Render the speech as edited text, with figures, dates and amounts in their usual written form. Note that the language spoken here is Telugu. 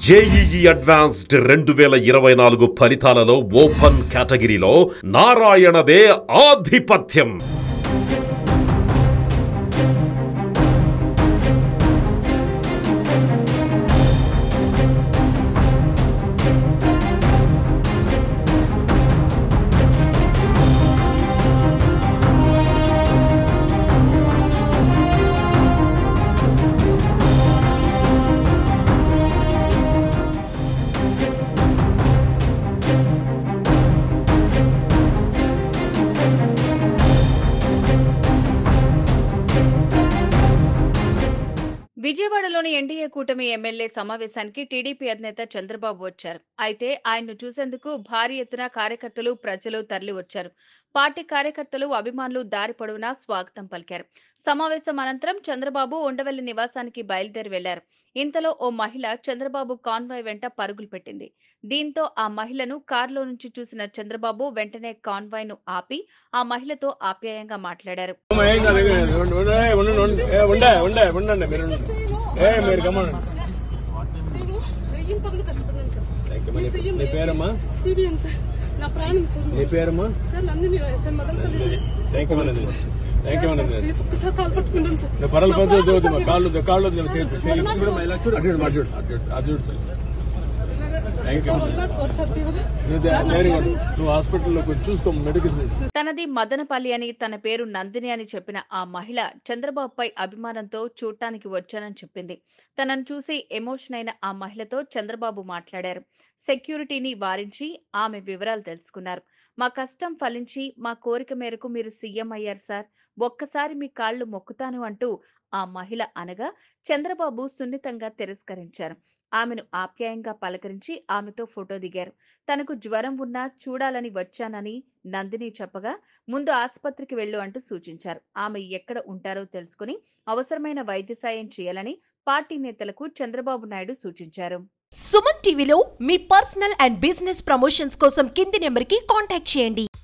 జేఈఈ అడ్వాన్స్డ్ 2024 ఫలితాలలో ఓపెన్ కేటగిరీలో నారాయణదే ఆధిపత్యం. విజయవాడలోని ఎన్డీఏ కూటమి ఎమ్మెల్యే సమావేశానికి టీడీపీ అధినేత చంద్రబాబు వచ్చారు. అయితే ఆయన్ను చూసేందుకు భారీ ఎత్తున కార్యకర్తలు, ప్రజలు తరలి వచ్చారు. పార్టీ కార్యకర్తలు, అభిమానులు దారి పొడవునా స్వాగతం పలికారు. సమావేశం అనంతరం చంద్రబాబు ఉండవల్లి నివాసానికి బయలుదేరి వెళ్లారు. ఇంతలో ఓ మహిళ చంద్రబాబు కాన్వాయ్ వెంట పరుగులు పెట్టింది. దీంతో ఆ మహిళను కారులో నుంచి చూసిన చంద్రబాబు వెంటనే కాన్వాయ్ ను ఆపి ఆ మహిళతో ఆప్యాయంగా మాట్లాడారు. తనది మదనపల్లి అని, తన పేరు నందిని అని చెప్పిన ఆ మహిళ చంద్రబాబుపై అభిమానంతో చూడటానికి వచ్చానని చెప్పింది. తనను చూసి ఎమోషన్ అయిన ఆ మహిళతో చంద్రబాబు మాట్లాడారు. సెక్యూరిటీని వారించి ఆమె వివరాలు తెలుసుకున్నారు. మా కష్టం ఫలించి మా కోరిక మేరకు మీరు సీఎం అయ్యారు సార్, ఒక్కసారి మీ కాళ్లు మొక్కుతాను అంటూ ఆ మహిళ అనగా చంద్రబాబు సున్నితంగా తిరస్కరించారు. ఆమెను ఆప్యాయంగా పలకరించి ఆమెతో ఫోటో దిగారు. తనకు జ్వరం ఉన్నా చూడాలని వచ్చానని నందిని చెప్పగా ముందు ఆసుపత్రికి వెళ్ళు అంటూ సూచించారు. ఆమె ఎక్కడ ఉంటారో తెలుసుకుని అవసరమైన వైద్య సాయం చేయాలని పార్టీ నేతలకు చంద్రబాబు నాయుడు సూచించారు. సుమన్ టీవీలో మీ పర్సనల్ అండ్ బిజినెస్ ప్రమోషన్స్ కోసం కింది నెంబర్కి కాంటాక్ట్ చేయండి.